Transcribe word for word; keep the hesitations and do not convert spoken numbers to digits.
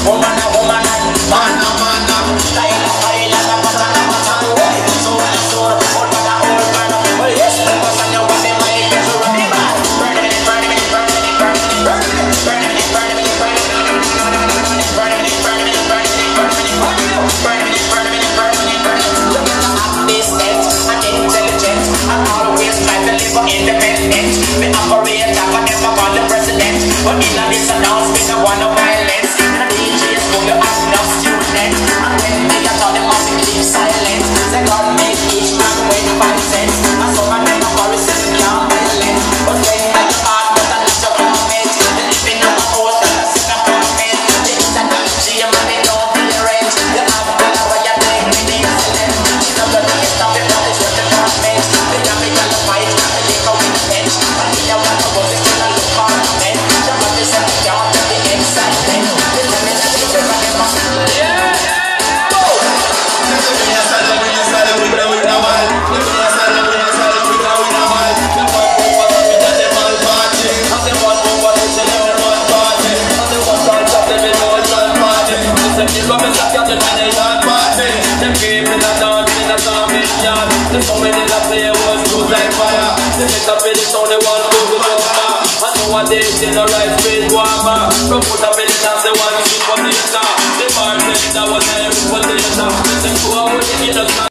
woman a woman and man a man. Style a style and a pattern a pattern. Soul a soul, old man a old man. Well yes, because I know what they might get to run it back. Burning it, burning it, burning it, burning it, burning it, burning it, burning it, burning it, burning it, burning it, burning it, burning it, burning it, burning it, burning it, burning it, burning it. Look at the ambition and intelligent. I always try to live for independent. We operate like I never want the president. But in a this announcement, I want no violence. In a D J school, you have enough students. And when they are taught them how to keep silent, they God make each man wait five cents. And some of them are Morrison and young violent. But when I do hard, but I need to comment. They live in a house that is in a apartment. They is a D J and they don't pay rent. You have to know why you take me the excellent. You know the day stop it, that is your department. They have me on the fight, they take away the bench. And they don't want to go to still a look for a man. Somebody said they can't get the excitement. They tell me that they never get my school. Yeah! Go! In the right space, warmer. From put up in the dance, they want to keep on the attack. The bartender was there with the attack. Listen to our way in the